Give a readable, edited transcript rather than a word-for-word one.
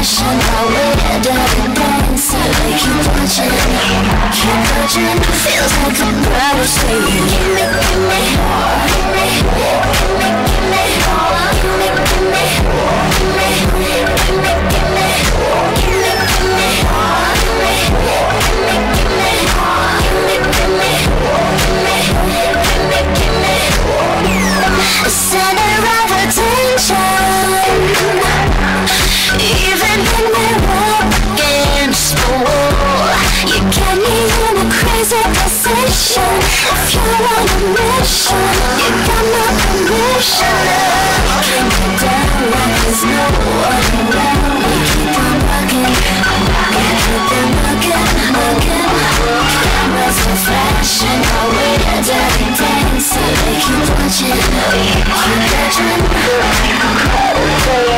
fashion, how we're dirty dancing. They keep watching, feels like a crowd is saying, gimme, gimme, gimme, gimme, gimme, gimme, gimme, gimme, gimme, center of attention. Even when we're up against the wall, you get me in a crazy position. If you're on a mission, you got my permission. Can't get down like there's no one around. We keep on rocking, keep on rocking. Cameras are flashing, how we're dirty dancing. They keep watching, keep watching.